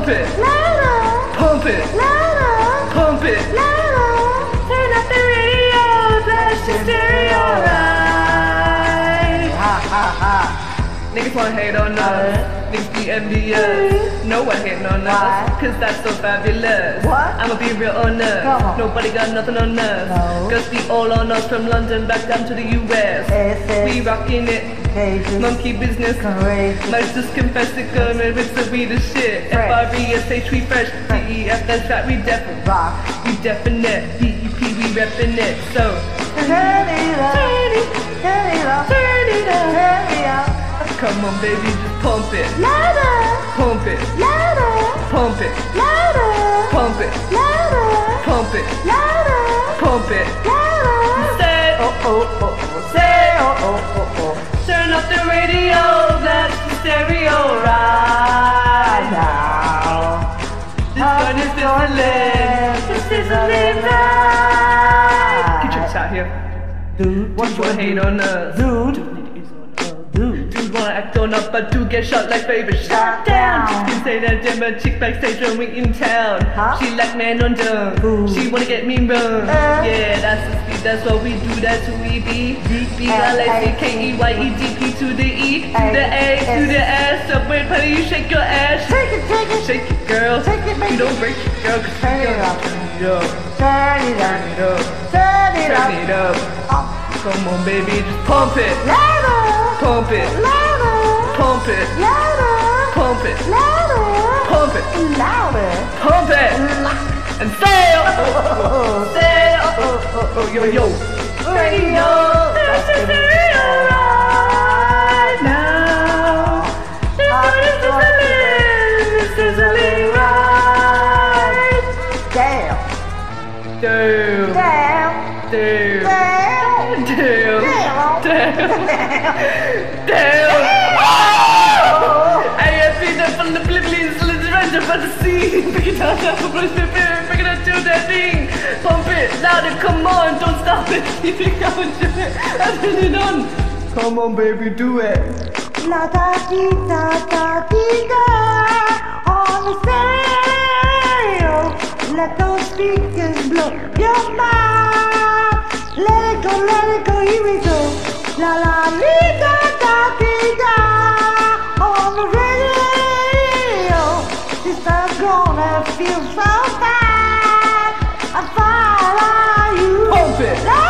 it, louder, pump it, louder, pump it, louder. Turn up the radio, blast your stereo right. Ha ha ha. Niggas wanna hate on us, niggas be envious. No one hating on us, cause that's so fabulous. What? I'ma be real honest, Come on. nobody got nothing on us. No. Girls be all on us from London back down to the US. We rockin' it, monkey business. Might just confess it, come and rinse it, we the shit. F-R-E-S-H, we fresh, D-E-F, that's right, we definite. Rock. We definite, D-E-P, we reppin' it, so. Turn it up, Turn it, turn it up, turn it up. turn it up. Come on baby, just pump it, Louder, pump it, louder, pump it, louder, pump it, louder, pump it, louder, pump it. louder. Say, Oh oh oh oh. Say oh oh oh oh. turn up the radio, that's the stereo right Now. This one is sizzling, This this is is a a live right. Get your right. out here. Dude, What you wanna hate on us? Dude. Dude wanna act on up, but do get shot like baby. Shut down. You say that damn a chick backstage when we in town. Huh? She like man on dumb. Ooh. She wanna get me run. Yeah, that's the speed. That's what we do. That's who we be. B-L-A-C-K-E-Y-E-D-P to the E, to the A, to the S. Subway party, you shake your ass. Take it, take it. Shake it, girl. Take it, baby. You don't break it, girl. 'Cause Turn it up. Yo, Turn it turn it up. up. Turn it Turn it up. up. Come on, baby, just pump it. Louder, Pump it. louder, Pump it. louder, Pump it. louder, Pump it. Louder. Pump it. And say oh, oh, oh, say oh, oh, oh, oh, yo, yo. Radio. That's the stereo right now. This one is sizzling right. Damn. Damn. Damn. Damn. Damn. Damn. Damn. I have been up from the Philippines, let's run up on the sea. Pick it up, pick it up, do that thing. Pump it louder, come on, don't stop it. Keep it going, do it. I turn it on. Come on, baby, do it. La da dee da da dee da on the stereo. Let those speakers blow your mind. Let it go, here we go. La la dee da da dee da on the radio. This time's gonna feel so fine. I follow you. Pump it.